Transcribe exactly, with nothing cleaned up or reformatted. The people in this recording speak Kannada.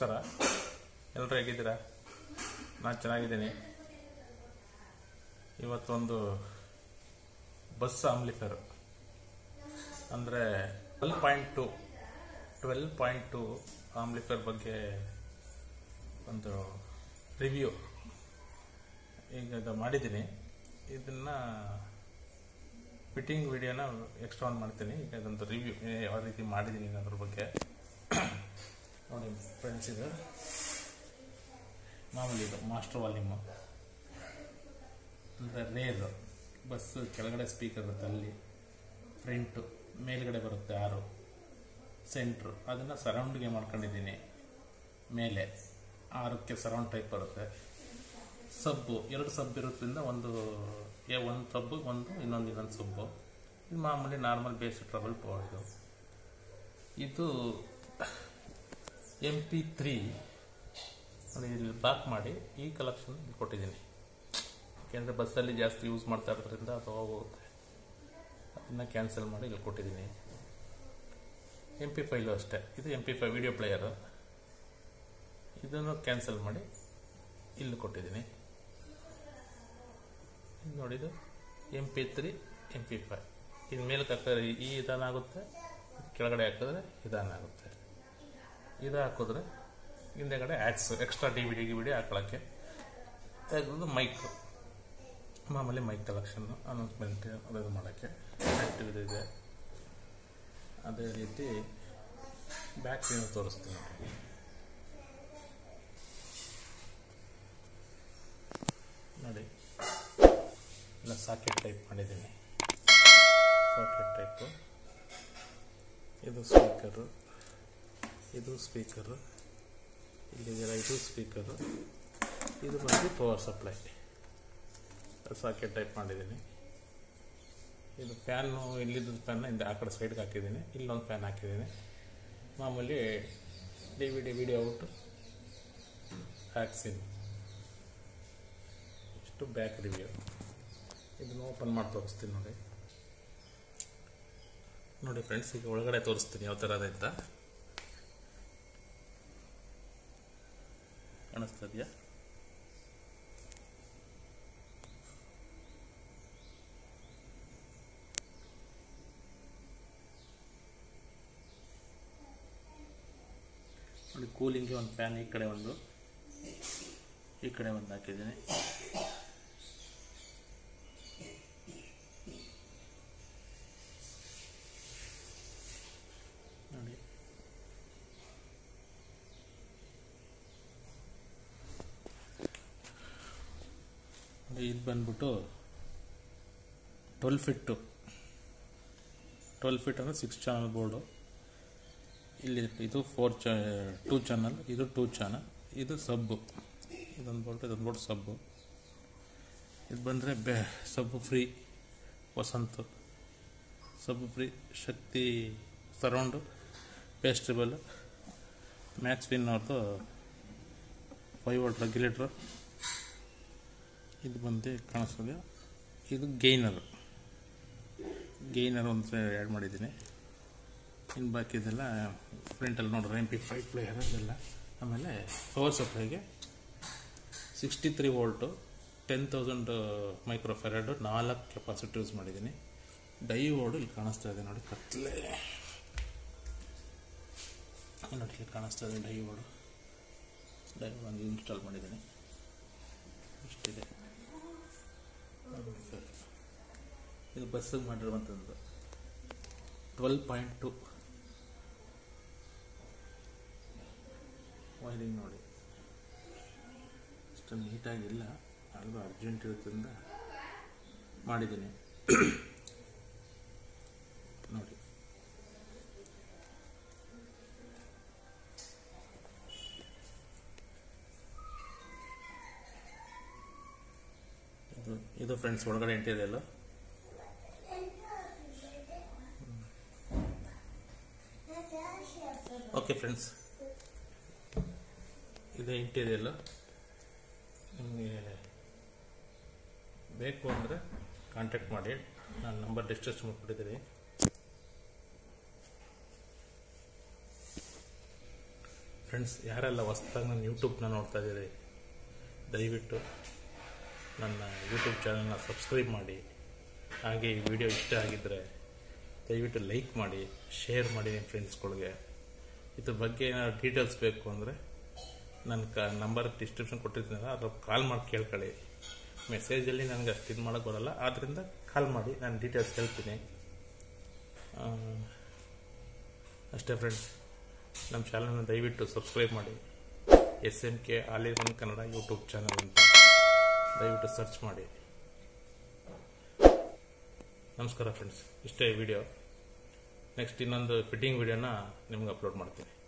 ನಮಸ್ಕಾರ, ಎಲ್ಲರೂ ಹೇಗಿದ್ದೀರಾ? ನಾನು ಚೆನ್ನಾಗಿದ್ದೀನಿ. ಇವತ್ತೊಂದು ಬಸ್ ಆಂಪ್ಲಿಫೈರ್ ಅಂದರೆ twelve point two twelve point two amplifier ಬಗ್ಗೆ ಒಂದು ರಿವ್ಯೂ ಈಗ ಮಾಡಿದ್ದೀನಿ. ಇದನ್ನು ಫಿಟ್ಟಿಂಗ್ ವಿಡಿಯೋನ ಎಕ್ಸ್ಟ್ರಾ ಆನ್ ಮಾಡ್ತೀನಿ. ಈಗ ಇದೊಂದು ರಿವ್ಯೂ ಯಾವ ರೀತಿ ಮಾಡಿದ್ದೀನಿ ಅನ್ನೋದ್ರ ಬಗ್ಗೆ ನೋಡಿ ಫ್ರೆಂಡ್ಸ್. ಇದು ಮಾಮೂಲಿ ಇದು ಮಾಸ್ಟರ್ ವಾಲ್ಯೂಮು ಅಂದರೆ ರೇರ್ ಬಸ್ ಕೆಳಗಡೆ ಸ್ಪೀಕರ್ ಇರುತ್ತೆ, ಅಲ್ಲಿ ಫ್ರಂಟು ಮೇಲ್ಗಡೆ ಬರುತ್ತೆ ಆರು, ಸೆಂಟ್ರು ಅದನ್ನು ಸರೌಂಡ್ಗೆ ಮಾಡ್ಕೊಂಡಿದ್ದೀನಿ. ಮೇಲೆ ಆರಕ್ಕೆ ಸರೌಂಡ್ ಟೈಪ್ ಬರುತ್ತೆ. ಸಬ್ಬು ಎರಡು ಸಬ್ ಇರೋದ್ರಿಂದ ಒಂದು ಎ ಒಂದು ಸಬ್ಬು ಒಂದು ಇನ್ನೊಂದು ಇನ್ನೊಂದು ಸಬ್ಬು. ಇದು ಮಾಮೂಲಿ ನಾರ್ಮಲ್ ಬೇಸ್ ಟ್ರಬಲ್ ಇದು. ಇದು ಎಮ್ ಪಿ ತ್ರೀ ಇಲ್ಲಿ ಬ್ಲಾಕ್ ಮಾಡಿ ಈ ಕಲೆಕ್ಷನ್ ಕೊಟ್ಟಿದ್ದೀನಿ. ಯಾಕೆಂದರೆ ಬಸ್ಸಲ್ಲಿ ಜಾಸ್ತಿ ಯೂಸ್ ಮಾಡ್ತಾ ಇರೋದ್ರಿಂದ ಅದು ಹೋಗುತ್ತೆ, ಅದನ್ನು ಕ್ಯಾನ್ಸಲ್ ಮಾಡಿ ಇಲ್ಲಿ ಕೊಟ್ಟಿದ್ದೀನಿ. ಎಮ್ ಪಿ ಫೈಲು ಅಷ್ಟೇ, ಇದು M P five video player, ಇದನ್ನು ಕ್ಯಾನ್ಸಲ್ ಮಾಡಿ ಇಲ್ಲಿ ಕೊಟ್ಟಿದ್ದೀನಿ. ನೋಡಿದು M P three M P five ಇನ್ನು ಮೇಲೆ ಹಾಕಿದ್ರೆ ಈ ವಿಧಾನ ಆಗುತ್ತೆ, ಕೆಳಗಡೆ ಹಾಕಿದ್ರೆ ವಿಧಾನ ಆಗುತ್ತೆ. ಇದು ಹಾಕಿದ್ರೆ ಹಿಂದೆಗಡೆ ads extra D V D ಗಿ ವಿ ಡಿ ಹಾಕೊಳ್ಳೋಕ್ಕೆ. ತೆಗೆದು ಮೈಕ್ ಮಾಮೂಲಿ ಮೈಕ್ ಕಲೆಕ್ಷನ್ನು ಅನೌನ್ಸ್ಮೆಂಟ್ ಅದು ಮಾಡೋಕ್ಕೆ ಆ್ಯಕ್ಟಿವ್ ಇದೆ. ಅದೇ ರೀತಿ ಬ್ಯಾಕ್ ಸ್ಕ್ರೀನ್ ತೋರಿಸ್ತೀನಿ ನೋಡಿ. ಇಲ್ಲ ಸಾಕೆಟ್ ಟೈಪ್ ಮಾಡಿದ್ದೀನಿ, ಸಾಕೆಟ್ ಟೈಪು. ಇದು ಸ್ಪೀಕರು, ಇದು ಸ್ಪೀಕರು, ಇಲ್ಲಿದೆಯಲ್ಲ ಇದು ಸ್ಪೀಕರು, ಇದು ಬಂದು ಪವರ್ ಸಪ್ಲೈ. ಸಾಕೆಟ್ ಟೈಪ್ ಮಾಡಿದ್ದೀನಿ. ಇದು ಫ್ಯಾನು, ಇಲ್ಲಿದ್ದು ಫ್ಯಾನ್ನ ಇಂದ ಆ ಕಡೆ ಸೈಡ್ಗೆ ಹಾಕಿದ್ದೀನಿ, ಇಲ್ಲೊಂದು ಫ್ಯಾನ್ ಹಾಕಿದ್ದೀನಿ. ಮಾಮೂಲಿ D V D video out ವ್ಯಾಕ್ಸಿನ್. ಇಷ್ಟು ಬ್ಯಾಕ್ ರಿವ್ಯೂ. ಇದನ್ನು ಓಪನ್ ಮಾಡಿ ತೋರಿಸ್ತೀನಿ ನೋಡಿ. ನೋಡಿ ಫ್ರೆಂಡ್ಸ್, ಈಗ ಒಳಗಡೆ ತೋರಿಸ್ತೀನಿ ಯಾವ ಥರ ಅಂತ. ಕಾಣಿಸ್ತದೆಯಾ? ನೋಡಿ, ಕೂಲಿಂಗ್ಗೆ ಒಂದು ಫ್ಯಾನ್ ಈ ಕಡೆ ಒಂದು ಈ ಕಡೆ ಒಂದು ಹಾಕಿದ್ದೀನಿ. ನೋಡಿ, ಇದು ಬಂದ್ಬಿಟ್ಟು ಟ್ವೆಲ್ ಫಿಟ್ಟು ಟ್ವೆಲ್ ಫಿಟ್ ಅಂದರೆ ಸಿಕ್ಸ್ ಚಾನಲ್ ಬೋರ್ಡು. ಇಲ್ಲಿ ಇದು ಫೋರ್ ಚ ಟೂ ಚಾನಲ್, ಇದು ಟೂ ಚಾನಲ್, ಇದು ಸಬ್ಬು. ಇದೊಂದು ಬೋಲ್ಟ್, ಇದೊಂದು ಬೋಲ್ಟ್ ಸಬ್ಬು. ಇದು ಬಂದರೆ ಬೆ ಸಬ್ಬು ಫ್ರೀ ವಸಂತ ಸಬ್ಬು ಫ್ರೀ, ಶಕ್ತಿ ಸರೌಂಡು, ಪೇಸ್ಟ್ರಿಬಲ್, ಮ್ಯಾಕ್ಸ್ ವಿನ್ ಅವ್ರದ್ದು ಫೈವ್ ವೋಲ್ಟ್ ರೆಗ್ಯುಲೇಟ್ರು. ಇದು ಬಂದು ಕಾಣಿಸ್ತದೆ, ಇದು ಗೈನರ್ ಗೈನರ್ ಒಂದು ಆ್ಯಡ್ ಮಾಡಿದ್ದೀನಿ. ಇನ್ನು ಬಾಕಿದೆಲ್ಲ ಫ್ರಂಟಲ್ಲಿ ನೋಡ್ರಿ ಎಮ್ ಪಿ ಫೈವ್ ಪ್ಲೇಯರ್ ಅದೆಲ್ಲ. ಆಮೇಲೆ ಪವರ್ ಸಪ್ಲೈಗೆ sixty three volt ten thousand microfarad ನಾಲ್ಕು ಕೆಪಾಸಿಟಿ ಯೂಸ್ ಮಾಡಿದ್ದೀನಿ. ಡೈವೋರ್ಡು ಇಲ್ಲಿ ಕಾಣಿಸ್ತಾ ಇದೆ ನೋಡಿ, ಕತ್ಲೆ ನೋಡಿ ಇಲ್ಲಿ ಕಾಣಿಸ್ತಾ ಇದೆ ಡೈವೋರ್ಡು. ಡೈವೋರ್ಡ್ ಒಂದು ಇನ್ಸ್ಟಾಲ್ ಮಾಡಿದ್ದೀನಿ. ಇಷ್ಟಿದೆ. ಇದು ಬಸ್ಸಿಗೆ ಮಾಡಿರುವಂಥದ್ದು ಟ್ವೆಲ್ ಪಾಯಿಂಟ್ ಟು ವೈರಿಂಗ್ ನೋಡಿ. ಅಷ್ಟು ನೀಟಾಗಿಲ್ಲ, ಆದರೂ ಅರ್ಜೆಂಟ್ ಇರೋದ್ರಿಂದ ಮಾಡಿದ್ದೀನಿ ನೋಡಿ. ಇದು ಇದು ಫ್ರೆಂಡ್ಸ್ ಒಳಗಡೆ ಇಂಟೀರಿಯಲ್. ಓಕೆ ಫ್ರೆಂಡ್ಸ್, ಇದೆ ಇಂಟೀರಿಯಲ್. ನಿಮಗೆ ಬೇಕು ಅಂದರೆ ಕಾಂಟ್ಯಾಕ್ಟ್ ಮಾಡಿ, ನಾನು ನಂಬರ್ ಡಿಸ್ಕಸ್ ಮಾಡಿಕೊಟ್ಟಿದ್ದೀನಿ. ಫ್ರೆಂಡ್ಸ್, ಯಾರೆಲ್ಲ ಹೊಸ್ದಾಗಿ ನನ್ನ ಯೂಟ್ಯೂಬ್ನ ನೋಡ್ತಾ ಇದ್ದೀರಿ, ದಯವಿಟ್ಟು ನನ್ನ ಯೂಟ್ಯೂಬ್ ಚಾನಲ್ನ ಸಬ್ಸ್ಕ್ರೈಬ್ ಮಾಡಿ. ಹಾಗೆ ಈ ವಿಡಿಯೋ ಇಷ್ಟ ಆಗಿದ್ದರೆ ದಯವಿಟ್ಟು ಲೈಕ್ ಮಾಡಿ, ಶೇರ್ ಮಾಡಿ ನಿಮ್ಮ ಫ್ರೆಂಡ್ಸ್ಗಳಿಗೆ. ಇದ್ರ ಬಗ್ಗೆ ಏನಾದ್ರು ಡೀಟೇಲ್ಸ್ ಬೇಕು ಅಂದರೆ ನನ್ನ ಕ ನಂಬರ್ ಡಿಸ್ಕ್ರಿಪ್ಷನ್ ಕೊಟ್ಟಿರ್ತೀನಲ್ಲ, ಅದ್ರ ಕಾಲ್ ಮಾಡಿ ಕೇಳ್ಕೊಳ್ಳಿ. ಮೆಸೇಜಲ್ಲಿ ನನಗೆ ಅಷ್ಟು ಇದು ಮಾಡೋಕ್ಕೆ ಬರೋಲ್ಲ, ಆದ್ದರಿಂದ ಕಾಲ್ ಮಾಡಿ, ನಾನು ಡೀಟೇಲ್ಸ್ ಹೇಳ್ತೀನಿ. ಅಷ್ಟೇ ಫ್ರೆಂಡ್ಸ್, ನಮ್ಮ ಚಾನಲ್ನ ದಯವಿಟ್ಟು ಸಬ್ಸ್ಕ್ರೈಬ್ ಮಾಡಿ. S M K all in one Kannada YouTube channel ಅಂತ ದಯವಿಟ್ಟು ಸರ್ಚ್ ಮಾಡಿ. ನಮಸ್ಕಾರ ಫ್ರೆಂಡ್ಸ್, ಇಷ್ಟೇ ವಿಡಿಯೋ. ನೆಕ್ಸ್ಟ್ ಇನ್ನೊಂದು ಫಿಟ್ಟಿಂಗ್ ವಿಡಿಯೋನ ನಿಮ್ಗೆ ಅಪ್ಲೋಡ್ ಮಾಡ್ತೀನಿ.